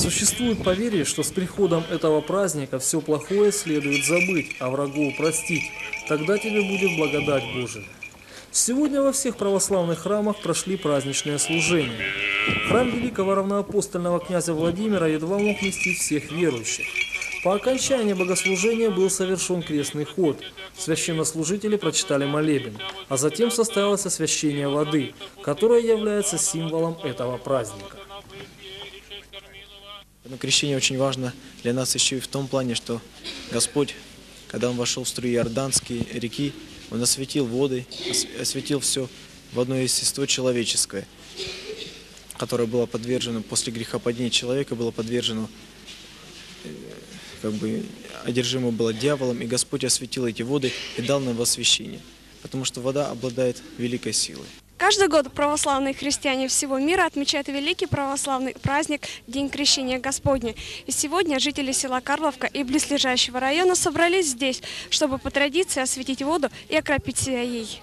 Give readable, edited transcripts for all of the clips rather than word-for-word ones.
Существует поверье, что с приходом этого праздника все плохое следует забыть, а врагов простить. Тогда тебе будет благодать Божия. Сегодня во всех православных храмах прошли праздничные служения. Храм великого равноапостольного князя Владимира едва мог вместить всех верующих. По окончании богослужения был совершен крестный ход. Священнослужители прочитали молебен, а затем состоялось освящение воды, которая является символом этого праздника. Но крещение очень важно для нас еще и в том плане, что Господь, когда Он вошел в струи Иорданской реки, Он осветил воды, осветил все в одно естество человеческое, которое было подвержено после грехопадения человека, было подвержено, одержимо было дьяволом, и Господь осветил эти воды и дал нам освящение, потому что вода обладает великой силой. Каждый год православные христиане всего мира отмечают великий православный праздник День Крещения Господня. И сегодня жители села Карловка и близлежащего района собрались здесь, чтобы по традиции осветить воду и окропить себя ей.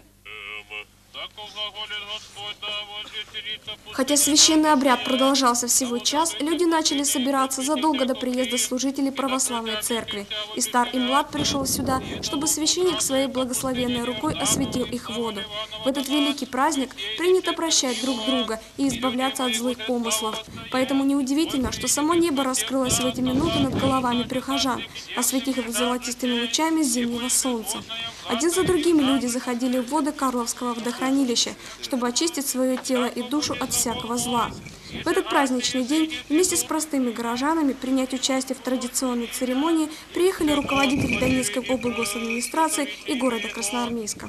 Хотя священный обряд продолжался всего час, люди начали собираться задолго до приезда служителей православной церкви. И стар и млад пришел сюда, чтобы священник своей благословенной рукой осветил их воду. В этот великий праздник принято прощать друг друга и избавляться от злых помыслов. Поэтому неудивительно, что само небо раскрылось в эти минуты над головами прихожан, осветив их золотистыми лучами зимнего солнца. Один за другим люди заходили в воды Карловского водохранилища, чтобы очистить свое тело и душу от всякого зла. В этот праздничный день вместе с простыми горожанами принять участие в традиционной церемонии приехали руководители Донецкой облгосадминистрации и города Красноармейска.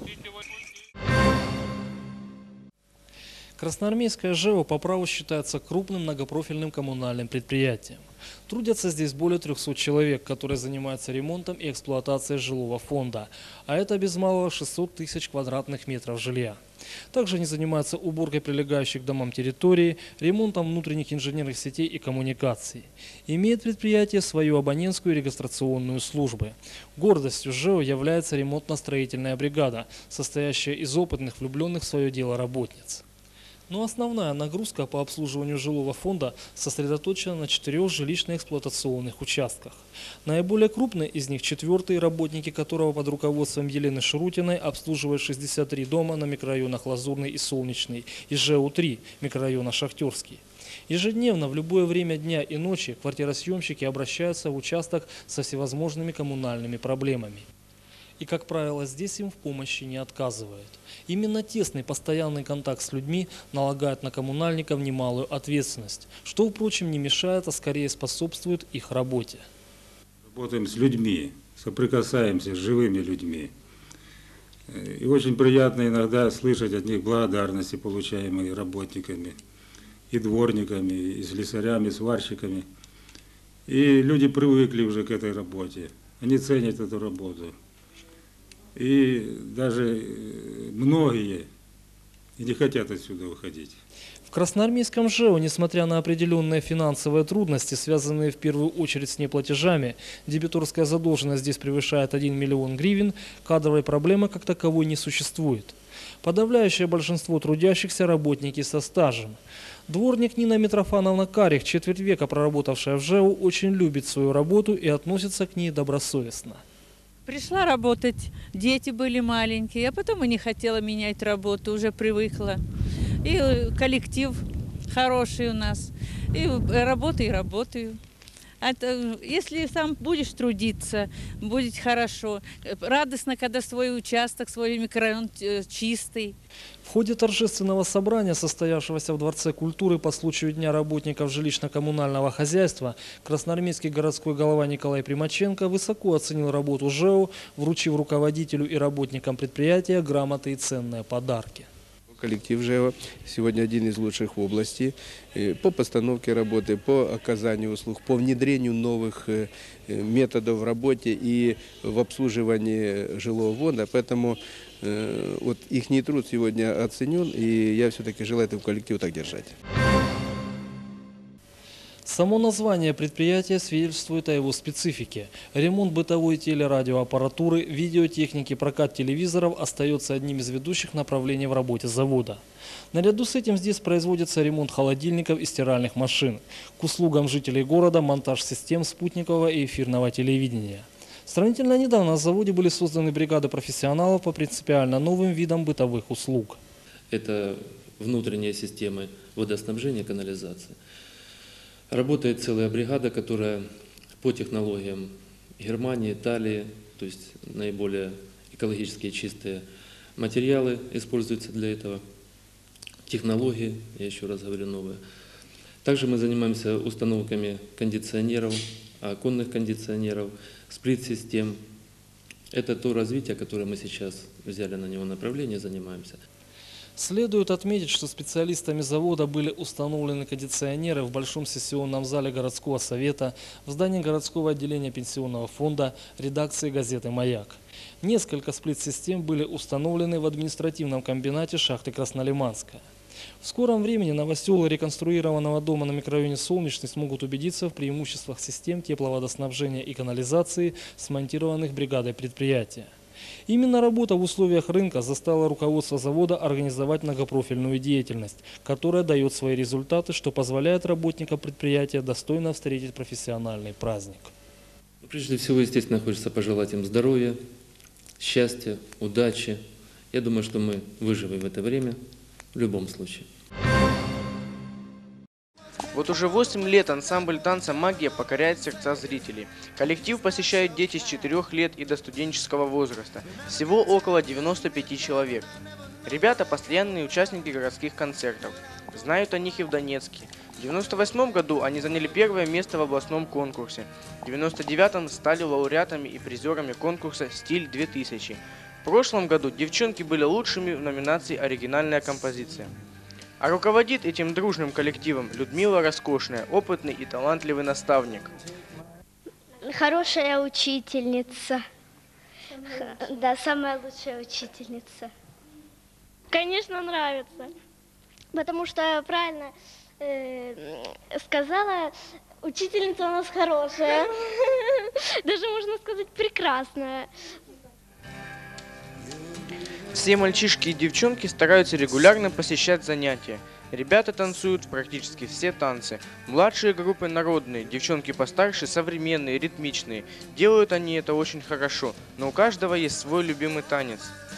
Красноармейское ЖЭО по праву считается крупным многопрофильным коммунальным предприятием. Трудятся здесь более 300 человек, которые занимаются ремонтом и эксплуатацией жилого фонда, а это без малого 600 тысяч квадратных метров жилья. Также они занимаются уборкой прилегающих к домам территории, ремонтом внутренних инженерных сетей и коммуникаций. Имеет предприятие свою абонентскую и регистрационную службы. Гордостью ЖЭО является ремонтно-строительная бригада, состоящая из опытных, влюбленных в свое дело работниц. Но основная нагрузка по обслуживанию жилого фонда сосредоточена на 4 жилищно-эксплуатационных участках. Наиболее крупный из них 4-й, работники которого под руководством Елены Шарутиной обслуживают 63 дома на микрорайонах Лазурный и Солнечный и ЖЭУ-3 микрорайона Шахтерский. Ежедневно, в любое время дня и ночи, квартиросъемщики обращаются в участок со всевозможными коммунальными проблемами. И, как правило, здесь им в помощи не отказывают. Именно тесный постоянный контакт с людьми налагает на коммунальников немалую ответственность, что, впрочем, не мешает, а скорее способствует их работе. Работаем с людьми, соприкасаемся с живыми людьми. И очень приятно иногда слышать от них благодарности, получаемые работниками, и дворниками, и слесарями, и сварщиками. И люди привыкли уже к этой работе, они ценят эту работу. И даже многие не хотят отсюда уходить. В Красноармейском ЖЭО, несмотря на определенные финансовые трудности, связанные в первую очередь с неплатежами, дебиторская задолженность здесь превышает 1 миллион гривен, кадровой проблемы как таковой не существует. Подавляющее большинство трудящихся работники со стажем. Дворник Нина Митрофановна Карих, четверть века проработавшая в ЖЭО, очень любит свою работу и относится к ней добросовестно. Пришла работать, дети были маленькие, а потом и не хотела менять работу, уже привыкла. И коллектив хороший у нас, и работаю. Если сам будешь трудиться, будет хорошо. Радостно, когда свой участок, свой микрорайон чистый. В ходе торжественного собрания, состоявшегося в Дворце культуры по случаю Дня работников жилищно-коммунального хозяйства, красноармейский городской голова Николай Примаченко высоко оценил работу ЖЭО, вручив руководителю и работникам предприятия грамоты и ценные подарки. Коллектив ЖЭО сегодня один из лучших в области по постановке работы, по оказанию услуг, по внедрению новых методов в работе и в обслуживании жилого фонда. Поэтому их труд сегодня оценен, и я все-таки желаю этому коллективу так держать. Само название предприятия свидетельствует о его специфике. Ремонт бытовой телерадиоаппаратуры, видеотехники, прокат телевизоров остается одним из ведущих направлений в работе завода. Наряду с этим здесь производится ремонт холодильников и стиральных машин. К услугам жителей города монтаж систем спутникового и эфирного телевидения. Сравнительно недавно на заводе были созданы бригады профессионалов по принципиально новым видам бытовых услуг. Это внутренние системы водоснабжения и канализации. Работает целая бригада, которая по технологиям Германии, Италии, то есть наиболее экологически чистые материалы используются для этого. Технологии, я еще раз говорю, новые. Также мы занимаемся установками кондиционеров, оконных кондиционеров, сплит-систем. Это то развитие, которое мы сейчас взяли на него направление, занимаемся. Следует отметить, что специалистами завода были установлены кондиционеры в Большом сессионном зале городского совета, в здании городского отделения пенсионного фонда, редакции газеты «Маяк». Несколько сплит-систем были установлены в административном комбинате шахты Краснолиманская. В скором времени новоселы реконструированного дома на микрорайоне Солнечный смогут убедиться в преимуществах систем тепловодоснабжения и канализации, смонтированных бригадой предприятия. Именно работа в условиях рынка заставила руководство завода организовать многопрофильную деятельность, которая дает свои результаты, что позволяет работникам предприятия достойно встретить профессиональный праздник. Прежде всего, естественно, хочется пожелать им здоровья, счастья, удачи. Я думаю, что мы выживем в это время в любом случае. Вот уже 8 лет ансамбль танца «Магия» покоряет сердца зрителей. Коллектив посещают дети с 4 лет и до студенческого возраста. Всего около 95 человек. Ребята – постоянные участники городских концертов. Знают о них и в Донецке. В 1998 году они заняли первое место в областном конкурсе. В 1999 стали лауреатами и призерами конкурса «Стиль-2000». В прошлом году девчонки были лучшими в номинации «Оригинальная композиция». А руководит этим дружным коллективом Людмила Роскошная, опытный и талантливый наставник. Хорошая учительница. Да, самая лучшая учительница. Конечно, нравится. Потому что правильно сказала, учительница у нас хорошая. Даже можно сказать прекрасная. Все мальчишки и девчонки стараются регулярно посещать занятия. Ребята танцуют практически все танцы. Младшие группы народные, девчонки постарше современные, ритмичные. Делают они это очень хорошо, но у каждого есть свой любимый танец.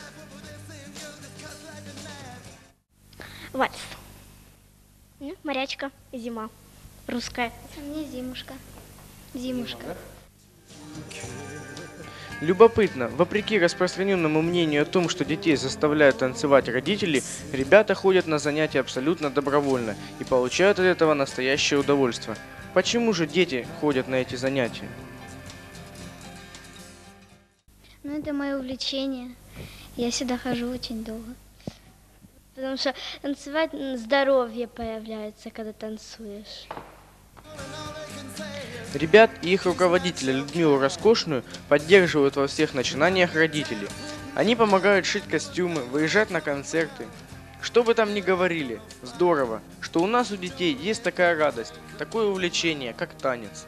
Вальс. Морячка, зима. Русская. Мне зимушка. Зимушка. Любопытно, вопреки распространенному мнению о том, что детей заставляют танцевать родители, ребята ходят на занятия абсолютно добровольно и получают от этого настоящее удовольствие. Почему же дети ходят на эти занятия? Ну, это мое увлечение. Я сюда хожу очень долго. Потому что танцевать здоровье появляется, когда танцуешь. Ребят и их руководителя Людмилу Роскошную поддерживают во всех начинаниях родители. Они помогают шить костюмы, выезжать на концерты. Что бы там ни говорили, здорово, что у нас у детей есть такая радость, такое увлечение, как танец.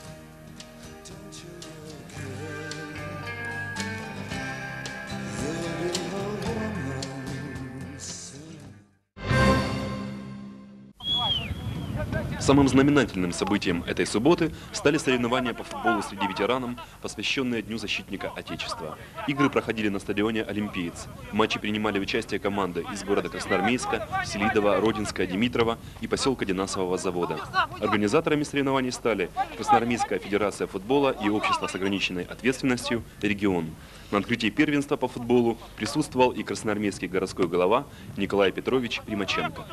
Самым знаменательным событием этой субботы стали соревнования по футболу среди ветеранов, посвященные Дню защитника Отечества. Игры проходили на стадионе «Олимпиец». В матче принимали участие команды из города Красноармейска, Селидова, Родинска, Димитрова и поселка Денасового завода. Организаторами соревнований стали Красноармейская федерация футбола и общество с ограниченной ответственностью «Регион». На открытии первенства по футболу присутствовал и красноармейский городской голова Николай Петрович Примаченко.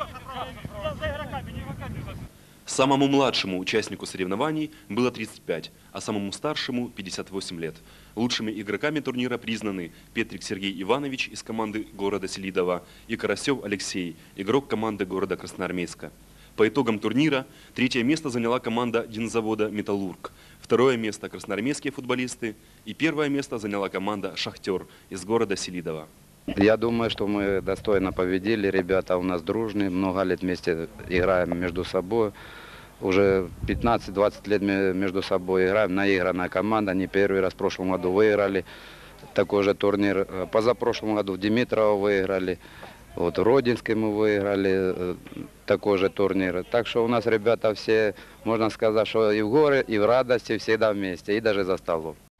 Самому младшему участнику соревнований было 35, а самому старшему 58 лет. Лучшими игроками турнира признаны Петрик Сергей Иванович из команды города Селидова и Карасев Алексей, игрок команды города Красноармейска. По итогам турнира третье место заняла команда динзавода «Металлург», второе место – красноармейские футболисты и первое место заняла команда «Шахтер» из города Селидова. Я думаю, что мы достойно победили. Ребята у нас дружные, много лет вместе играем между собой. уже 15-20 лет между собой играем. Наигранная команда, не первый раз в прошлом году выиграли такой же турнир. Позапрошлом году в Димитрово выиграли. Вот в Родинске мы выиграли такой же турнир. Так что у нас ребята все, можно сказать, что и в горе, и в радости всегда вместе, и даже за столом.